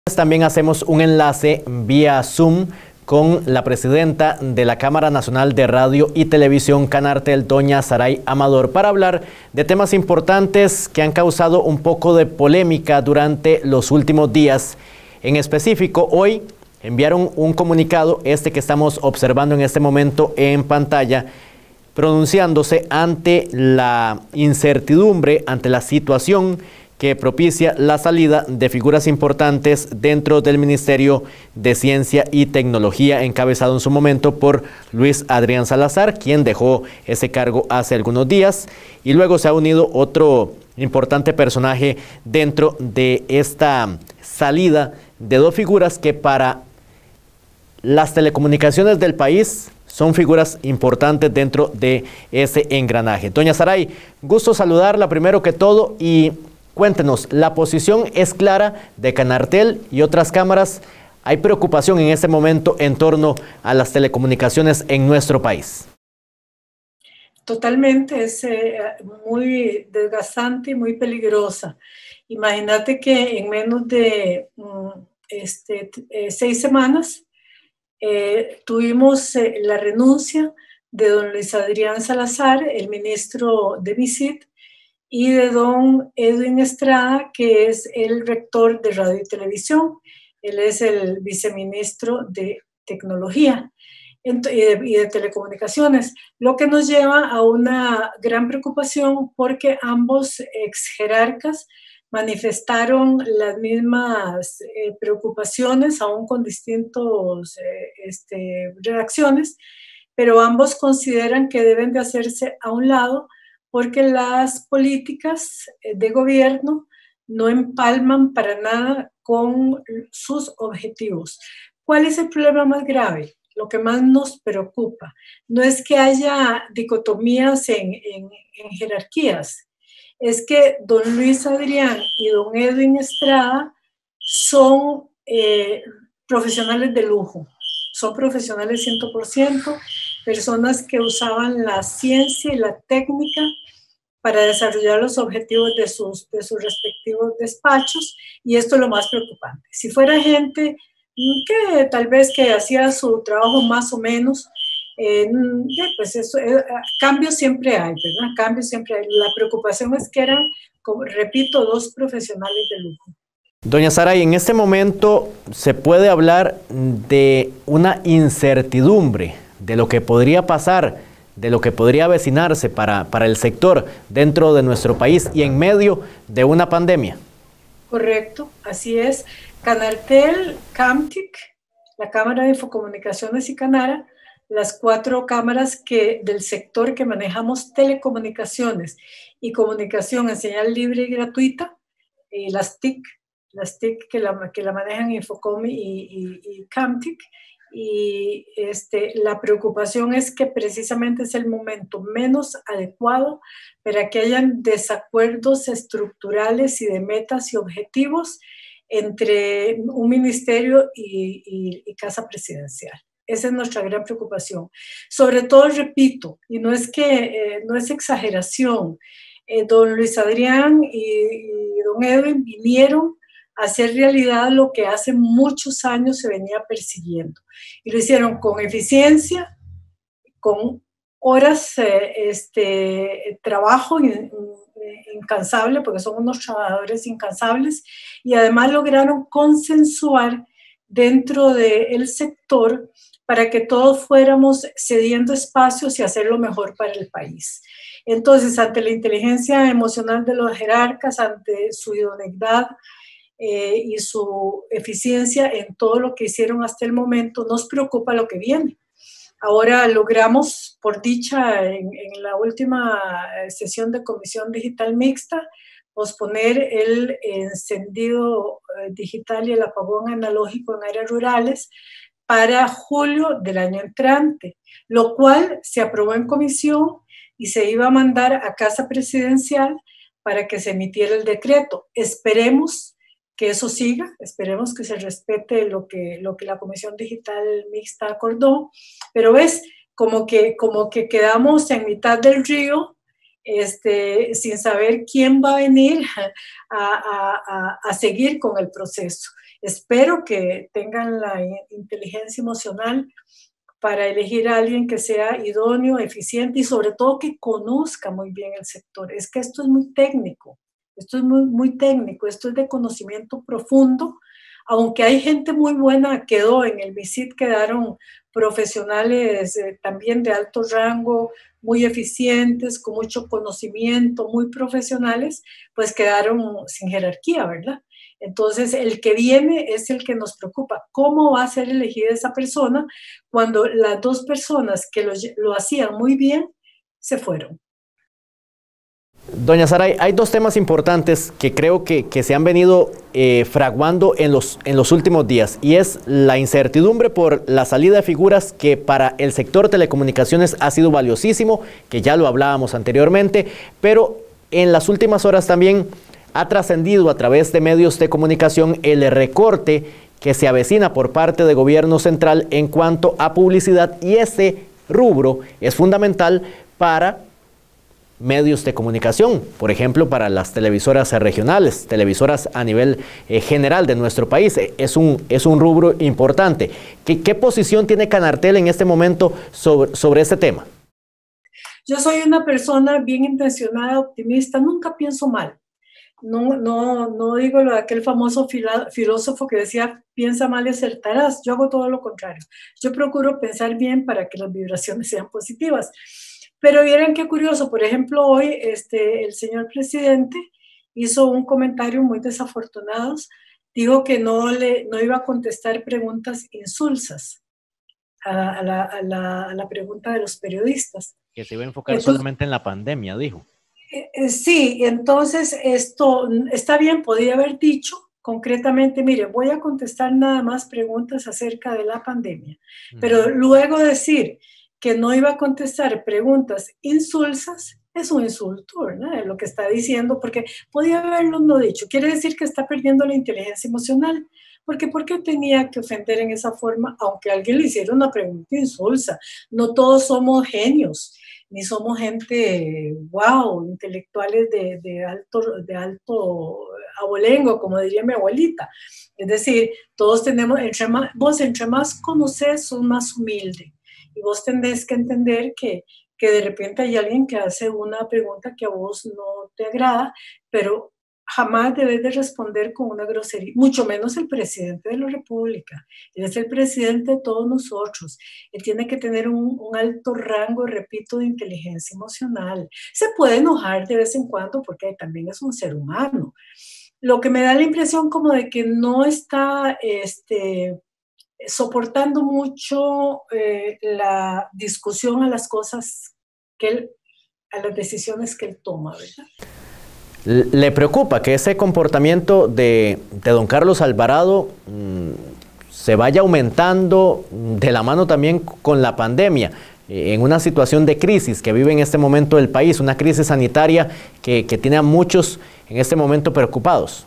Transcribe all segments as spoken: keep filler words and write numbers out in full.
También hacemos un enlace vía Zoom con la presidenta de la Cámara Nacional de Radio y Televisión Canartel, doña Saray Amador, para hablar de temas importantes que han causado un poco de polémica durante los últimos días. En específico, hoy enviaron un comunicado, este que estamos observando en este momento en pantalla, pronunciándose ante la incertidumbre, ante la situación que propicia la salida de figuras importantes dentro del Ministerio de Ciencia y Tecnología, encabezado en su momento por Luis Adrián Salazar, quien dejó ese cargo hace algunos días, y luego se ha unido otro importante personaje dentro de esta salida de dos figuras que para las telecomunicaciones del país son figuras importantes dentro de ese engranaje. Doña Saray, gusto saludarla primero que todo y cuéntenos, la posición es clara de Canartel y otras cámaras. ¿Hay preocupación en este momento en torno a las telecomunicaciones en nuestro país? Totalmente, es eh, muy desgastante y muy peligrosa. Imagínate que en menos de um, este, eh, seis semanas eh, tuvimos eh, la renuncia de don Luis Adrián Salazar, el ministro de MISIT, y de don Edwin Estrada, que es el rector de Radio y Televisión. Él es el viceministro de Tecnología y de, y de Telecomunicaciones, lo que nos lleva a una gran preocupación porque ambos ex jerarcas manifestaron las mismas eh, preocupaciones, aún con distintas eh, este, reacciones, pero ambos consideran que deben de hacerse a un lado porque las políticas de gobierno no empalman para nada con sus objetivos. ¿Cuál es el problema más grave? Lo que más nos preocupa no es que haya dicotomías en, en, en jerarquías, es que don Luis Adrián y don Edwin Estrada son eh, profesionales de lujo, son profesionales cien por ciento, personas que usaban la ciencia y la técnica para desarrollar los objetivos de sus, de sus respectivos despachos, y esto es lo más preocupante. Si fuera gente que tal vez que hacía su trabajo más o menos, eh, pues eso, eh, cambios siempre hay, ¿verdad? Cambios siempre hay. La preocupación es que eran, como repito, dos profesionales de lujo. Doña Saray, en este momento se puede hablar de una incertidumbre de lo que podría pasar, de lo que podría avecinarse para, para el sector dentro de nuestro país y en medio de una pandemia. Correcto, así es. Canartel, Camtic, la Cámara de Infocomunicaciones y Canara, las cuatro cámaras que, del sector que manejamos telecomunicaciones y comunicación en señal libre y gratuita, eh, las T I C, las T I C que la, que la manejan Infocom y, y, y Camtic, y este, la preocupación es que precisamente es el momento menos adecuado para que hayan desacuerdos estructurales y de metas y objetivos entre un ministerio y, y, y Casa Presidencial. Esa es nuestra gran preocupación. Sobre todo, repito, y no es que eh, no es exageración, eh, don Luis Adrián y, y don Edwin vinieron a hacer realidad lo que hace muchos años se venía persiguiendo. Y lo hicieron con eficiencia, con horas eh, este, trabajo incansable, porque son unos trabajadores incansables, y además lograron consensuar dentro del sector para que todos fuéramos cediendo espacios y hacer lo mejor para el país. Entonces, ante la inteligencia emocional de los jerarcas, ante su idoneidad eh, y su eficiencia en todo lo que hicieron hasta el momento, nos preocupa lo que viene. Ahora logramos, por dicha, en, en la última sesión de Comisión Digital Mixta, posponer el encendido digital y el apagón analógico en áreas rurales para julio del año entrante, lo cual se aprobó en comisión y se iba a mandar a Casa Presidencial para que se emitiera el decreto. Esperemos que eso siga, esperemos que se respete lo que, lo que la Comisión Digital Mixta acordó, pero ves, como que, como que quedamos en mitad del río, este, sin saber quién va a venir a, a, a, a seguir con el proceso. Espero que tengan la inteligencia emocional para elegir a alguien que sea idóneo, eficiente y sobre todo que conozca muy bien el sector. Es que esto es muy técnico, esto es muy, muy técnico, esto es de conocimiento profundo, aunque hay gente muy buena, quedó en el visit, quedaron profesionales eh, también de alto rango, muy eficientes, con mucho conocimiento, muy profesionales, pues quedaron sin jerarquía, ¿verdad? Entonces, el que viene es el que nos preocupa. ¿Cómo va a ser elegida esa persona cuando las dos personas que lo, lo hacían muy bien se fueron? Doña Saray, hay dos temas importantes que creo que, que se han venido eh, fraguando en los, en los últimos días, y es la incertidumbre por la salida de figuras que para el sector telecomunicaciones ha sido valiosísimo, que ya lo hablábamos anteriormente, pero en las últimas horas también ha trascendido a través de medios de comunicación el recorte que se avecina por parte del gobierno central en cuanto a publicidad, y ese rubro es fundamental para medios de comunicación, por ejemplo, para las televisoras regionales, televisoras a nivel eh, general de nuestro país. Es un, es un rubro importante. ¿Qué, qué posición tiene Canartel en este momento sobre, sobre este tema? Yo soy una persona bien intencionada, optimista, nunca pienso mal. No, no, no digo lo de aquel famoso filósofo que decía, piensa mal y acertarás. Yo hago todo lo contrario. Yo procuro pensar bien para que las vibraciones sean positivas. Pero vieran qué curioso, por ejemplo, hoy este, el señor presidente hizo un comentario muy desafortunado. Dijo que no, le, no iba a contestar preguntas insulsas a, a, la, a, la, a la pregunta de los periodistas. Que se iba a enfocar Entonces, solamente en la pandemia, dijo. Eh, sí, entonces esto está bien, podría haber dicho concretamente, mire, voy a contestar nada más preguntas acerca de la pandemia, uh-huh. Pero luego decir que no iba a contestar preguntas insulsas es un insulto, ¿verdad? Lo que está diciendo, porque podía haberlo no dicho, quiere decir que está perdiendo la inteligencia emocional. Porque ¿por qué tenía que ofender en esa forma, aunque alguien le hiciera una pregunta insulsa? No todos somos genios, ni somos gente, wow, intelectuales de, de, alto, de alto abolengo, como diría mi abuelita. Es decir, todos tenemos, entre más, vos entre más conoces, sos más humilde. Y vos tenés que entender que, que de repente hay alguien que hace una pregunta que a vos no te agrada, pero jamás debes de responder con una grosería, mucho menos el presidente de la República. Él es el presidente de todos nosotros. Él tiene que tener un, un alto rango, repito, de inteligencia emocional. Se puede enojar de vez en cuando porque también es un ser humano. Lo que me da la impresión como de que no está este, soportando mucho eh, la discusión a las cosas que él, a las decisiones que él toma, ¿verdad? ¿Le preocupa que ese comportamiento de, de don Carlos Alvarado mmm, se vaya aumentando de la mano también con la pandemia, eh, en una situación de crisis que vive en este momento el país, una crisis sanitaria que, que tiene a muchos en este momento preocupados?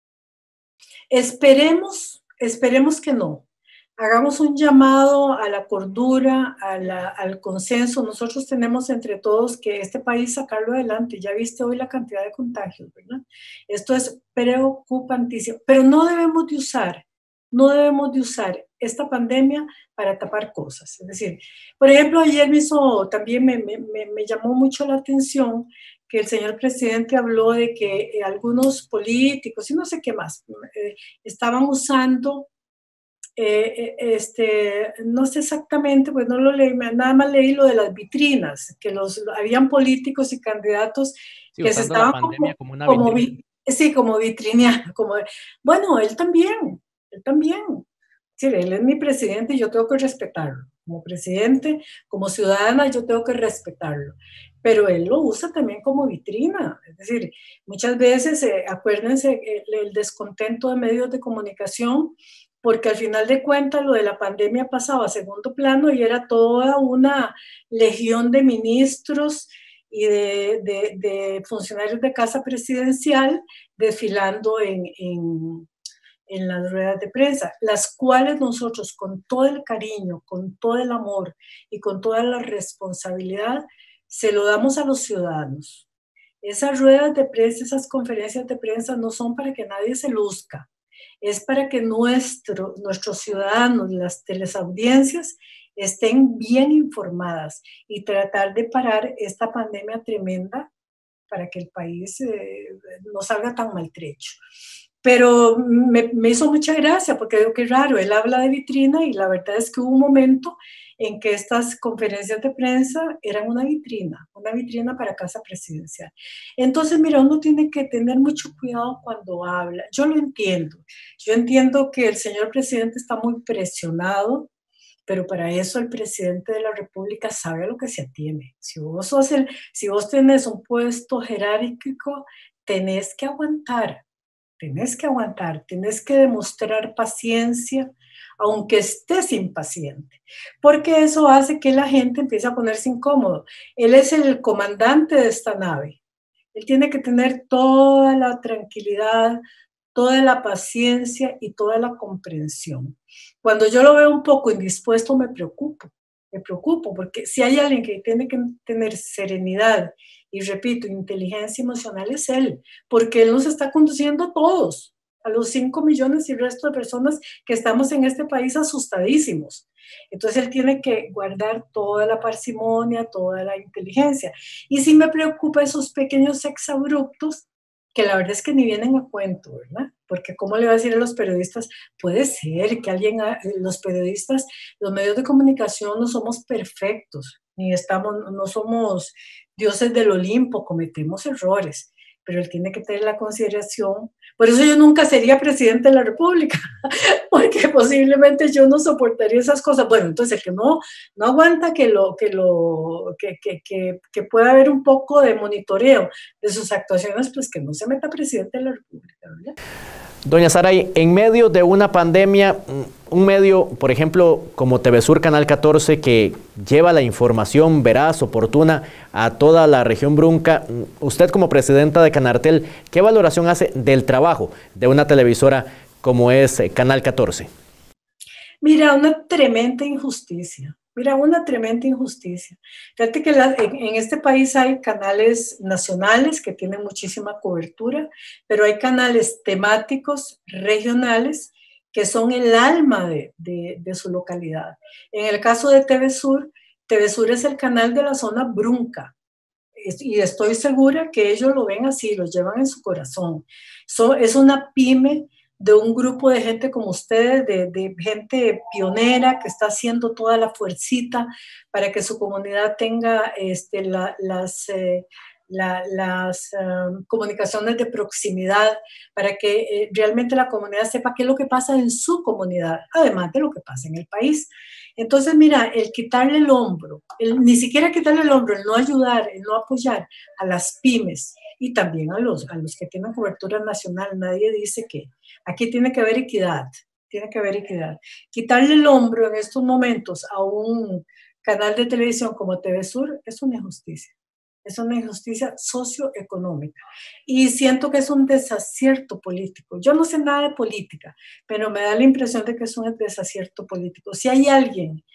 Esperemos, esperemos que no. Hagamos un llamado a la cordura, a la, al consenso. Nosotros tenemos entre todos que este país sacarlo adelante. Ya viste hoy la cantidad de contagios, ¿verdad? Esto es preocupantísimo, pero no debemos de usar, no debemos de usar esta pandemia para tapar cosas. Es decir, por ejemplo, ayer me hizo, también me, me, me llamó mucho la atención que el señor presidente habló de que eh, algunos políticos y no sé qué más eh, estaban usando Eh, este, no sé exactamente, pues no lo leí, nada más leí lo de las vitrinas, que los, habían políticos y candidatos sí, que se estaban la pandemia como, como una como vitrina. sí, como vitrineando, como, bueno, él también, él también, sí, él es mi presidente y yo tengo que respetarlo, como presidente, como ciudadana yo tengo que respetarlo, pero él lo usa también como vitrina, es decir, muchas veces, eh, acuérdense, el, el descontento de medios de comunicación, porque al final de cuentas lo de la pandemia pasaba a segundo plano y era toda una legión de ministros y de, de, de funcionarios de casa presidencial desfilando en, en, en las ruedas de prensa, las cuales nosotros con todo el cariño, con todo el amor y con toda la responsabilidad se lo damos a los ciudadanos. Esas ruedas de prensa, esas conferencias de prensa no son para que nadie se luzca. es para que nuestro, nuestros ciudadanos, las teleaudiencias, estén bien informadas y tratar de parar esta pandemia tremenda para que el país eh, no salga tan maltrecho. Pero me, me hizo mucha gracia porque digo, qué raro, él habla de vitrina y la verdad es que hubo un momento en que estas conferencias de prensa eran una vitrina, una vitrina para Casa Presidencial. Entonces, mira, uno tiene que tener mucho cuidado cuando habla. Yo lo entiendo. Yo entiendo que el señor presidente está muy presionado, pero para eso el presidente de la República sabe a lo que se atiene. Si vos, sos el, si vos tenés un puesto jerárquico, tenés que aguantar, tenés que aguantar, tenés que demostrar paciencia, aunque estés impaciente, porque eso hace que la gente empiece a ponerse incómodo. Él es el comandante de esta nave. Él tiene que tener toda la tranquilidad, toda la paciencia y toda la comprensión. Cuando yo lo veo un poco indispuesto, me preocupo, me preocupo, porque si hay alguien que tiene que tener serenidad y, repito, inteligencia emocional, es él, porque él nos está conduciendo a todos, a los cinco millones y el resto de personas que estamos en este país asustadísimos. Entonces él tiene que guardar toda la parsimonia, toda la inteligencia. Y sí me preocupa esos pequeños exabruptos que la verdad es que ni vienen a cuento, ¿verdad? Porque ¿cómo le va a decir a los periodistas? Puede ser que alguien, los periodistas, los medios de comunicación no somos perfectos, ni estamos, no somos dioses del Olimpo, cometemos errores, pero él tiene que tener la consideración. Por eso yo nunca sería presidente de la República, porque posiblemente yo no soportaría esas cosas. Bueno, entonces el que no, no aguanta que, lo, que, lo, que, que, que, que pueda haber un poco de monitoreo de sus actuaciones, pues que no se meta presidente de la República, ¿verdad? Doña Saray, en medio de una pandemia, un medio, por ejemplo, como Televisur Canal catorce, que lleva la información veraz, oportuna a toda la región Brunca, usted como presidenta de Canartel, ¿qué valoración hace del trabajo de una televisora como es Canal catorce? Mira, una tremenda injusticia. Mira, una tremenda injusticia. Fíjate que la, en, en este país hay canales nacionales que tienen muchísima cobertura, pero hay canales temáticos regionales que son el alma de, de, de su localidad. En el caso de Televisur, Televisur es el canal de la zona Brunca, y estoy segura que ellos lo ven así, lo llevan en su corazón. So, es una pyme de un grupo de gente como ustedes, de, de gente pionera que está haciendo toda la fuercita para que su comunidad tenga este, la, las, eh, la, las um, comunicaciones de proximidad, para que eh, realmente la comunidad sepa qué es lo que pasa en su comunidad, además de lo que pasa en el país. Entonces, mira, el quitarle el hombro, el, ni siquiera quitarle el hombro, el no ayudar, el no apoyar a las pymes y también a los, a los que tienen cobertura nacional. Nadie dice que aquí tiene que haber equidad, tiene que haber equidad. Quitarle el hombro en estos momentos a un canal de televisión como Televisur es una injusticia. Es una injusticia socioeconómica. Y siento que es un desacierto político. Yo no sé nada de política, pero me da la impresión de que es un desacierto político. Si hay alguien,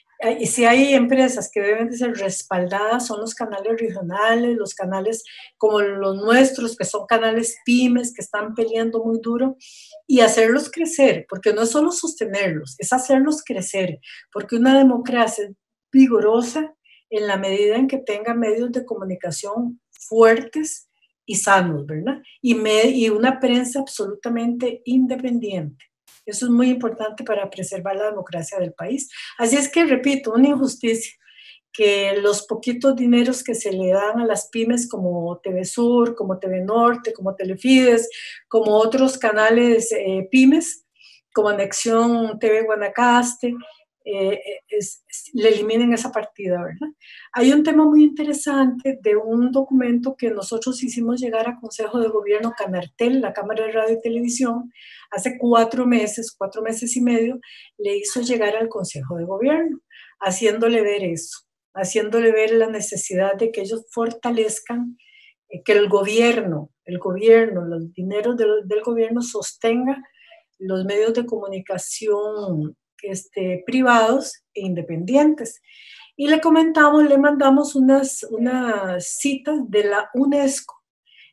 y si hay empresas que deben de ser respaldadas, son los canales regionales, los canales como los nuestros, que son canales pymes, que están peleando muy duro, y hacerlos crecer, porque no es solo sostenerlos, es hacerlos crecer, porque una democracia vigorosa en la medida en que tenga medios de comunicación fuertes y sanos, ¿verdad? Y, me, y una prensa absolutamente independiente. Eso es muy importante para preservar la democracia del país. Así es que, repito, una injusticia que los poquitos dineros que se le dan a las pymes como Televisur, como T V Norte, como Telefides, como otros canales eh, pymes, como Anexión T V Guanacaste, eh, es, es, le eliminen esa partida, ¿verdad? Hay un tema muy interesante de un documento que nosotros hicimos llegar a Consejo de Gobierno Canartel, la Cámara de Radio y Televisión, hace cuatro meses, cuatro meses y medio, le hizo llegar al Consejo de Gobierno, haciéndole ver eso, haciéndole ver la necesidad de que ellos fortalezcan, eh, que el gobierno, el gobierno, los dineros del, del gobierno sostenga los medios de comunicación este, privados e independientes. Y le comentamos, le mandamos unas, unas citas de la UNESCO,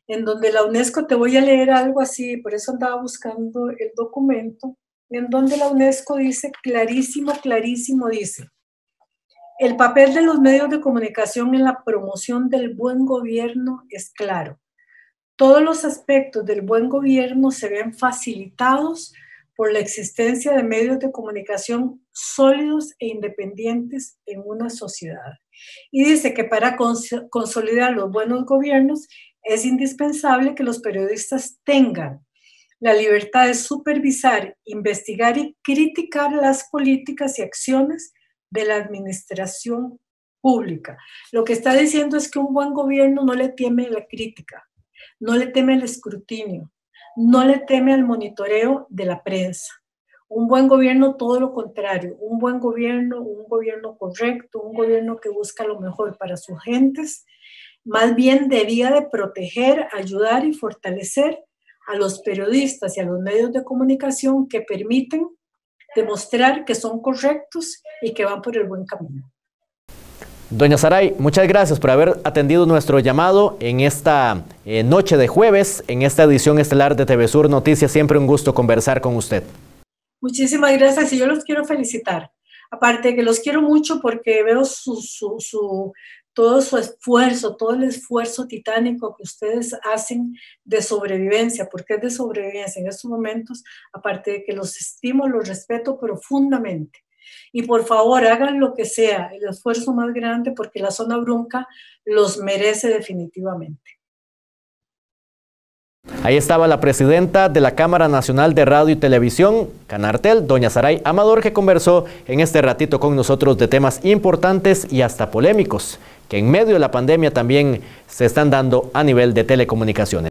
en donde la UNESCO, te voy a leer algo así, por eso andaba buscando el documento, en donde la UNESCO dice clarísimo, clarísimo, dice: el papel de los medios de comunicación en la promoción del buen gobierno es claro. Todos los aspectos del buen gobierno se ven facilitados por la existencia de medios de comunicación sólidos e independientes en una sociedad. Y dice que para cons- consolidar los buenos gobiernos es indispensable que los periodistas tengan la libertad de supervisar, investigar y criticar las políticas y acciones de la administración pública. Lo que está diciendo es que un buen gobierno no le teme la crítica, no le teme el escrutinio, no le teme al monitoreo de la prensa. Un buen gobierno, todo lo contrario, un buen gobierno, un gobierno correcto, un gobierno que busca lo mejor para sus gentes, más bien debía de proteger, ayudar y fortalecer a los periodistas y a los medios de comunicación que permiten demostrar que son correctos y que van por el buen camino. Doña Saray, muchas gracias por haber atendido nuestro llamado en esta eh, noche de jueves, en esta edición estelar de T V Sur Noticias. Siempre un gusto conversar con usted. Muchísimas gracias y yo los quiero felicitar. Aparte de que los quiero mucho porque veo su, su, su, todo su esfuerzo, todo el esfuerzo titánico que ustedes hacen de sobrevivencia, porque es de sobrevivencia en estos momentos, aparte de que los estimo, los respeto profundamente. Y por favor, hagan lo que sea, el esfuerzo más grande, porque la zona Brunca los merece definitivamente. Ahí estaba la presidenta de la Cámara Nacional de Radio y Televisión, Canartel, doña Saray Amador, que conversó en este ratito con nosotros de temas importantes y hasta polémicos, que en medio de la pandemia también se están dando a nivel de telecomunicaciones.